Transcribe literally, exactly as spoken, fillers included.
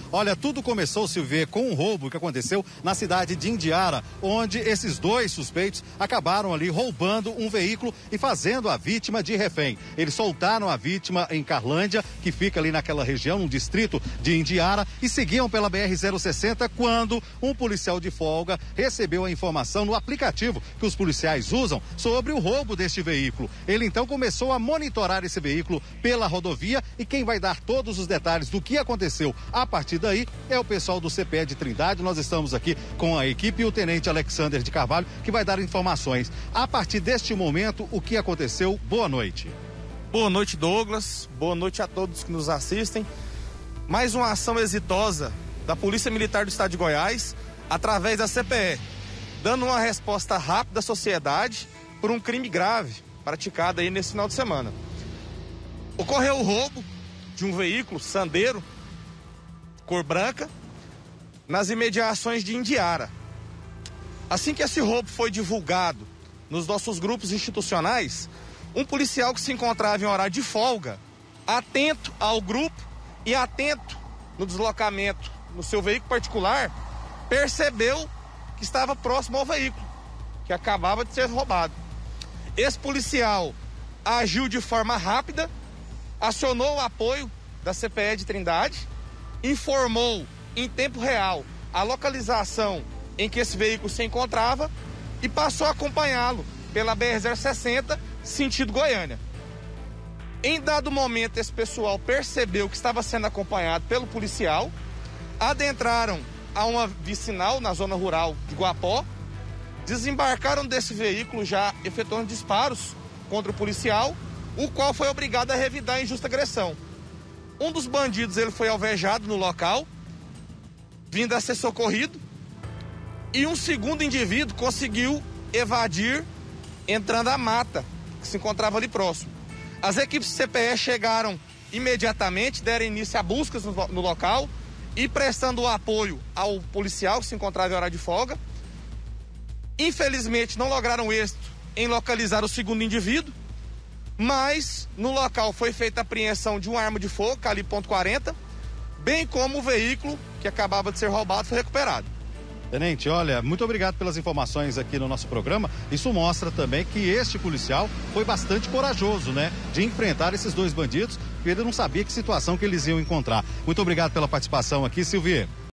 Olha, tudo começou, Silvia, com um roubo que aconteceu na cidade de Indiara, onde esses dois suspeitos acabaram ali roubando um veículo e fazendo a vítima de refém. Eles soltaram a vítima em Carlândia, que fica ali naquela região, no distrito de Indiara, e seguiam pela B R zero sessenta quando um policial de folga recebeu a informação no aplicativo que os policiais usam sobre o roubo deste veículo. Ele então começou a monitorar esse veículo pela rodovia e quem vai dar todos os detalhes do que aconteceu a partir daí é o pessoal do C P E de Trindade. Nós estamos aqui com a equipe e o tenente Alexander de Carvalho, que vai dar informações. A partir deste momento, o que aconteceu? Boa noite. Boa noite, Douglas. Boa noite a todos que nos assistem. Mais uma ação exitosa da Polícia Militar do Estado de Goiás, através da C P E, dando uma resposta rápida à sociedade por um crime grave praticado aí nesse final de semana. Ocorreu o roubo de um veículo Sandero, cor branca, nas imediações de Indiara. Assim que esse roubo foi divulgado nos nossos grupos institucionais, um policial que se encontrava em horário de folga, atento ao grupo e atento no deslocamento no seu veículo particular, percebeu que estava próximo ao veículo, que acabava de ser roubado. Esse policial agiu de forma rápida, acionou o apoio da C P E de Trindade, informou em tempo real a localização em que esse veículo se encontrava e passou a acompanhá-lo pela B R zero sessenta, sentido Goiânia. Em dado momento, esse pessoal percebeu que estava sendo acompanhado pelo policial, adentraram a uma vicinal na zona rural de Guapó, desembarcaram desse veículo já efetuando disparos contra o policial, o qual foi obrigado a revidar em justa agressão. Um dos bandidos ele foi alvejado no local, vindo a ser socorrido, e um segundo indivíduo conseguiu evadir entrando à mata, que se encontrava ali próximo. As equipes do C P E chegaram imediatamente, deram início a buscas no, no local e prestando o apoio ao policial que se encontrava em hora de folga. Infelizmente não lograram êxito em localizar o segundo indivíduo, mas no local foi feita a apreensão de uma arma de fogo, calibre ponto quarenta, bem como o veículo que acabava de ser roubado foi recuperado. Tenente, olha, muito obrigado pelas informações aqui no nosso programa. Isso mostra também que este policial foi bastante corajoso, né? De enfrentar esses dois bandidos, porque ele não sabia que situação que eles iam encontrar. Muito obrigado pela participação aqui, Silvia.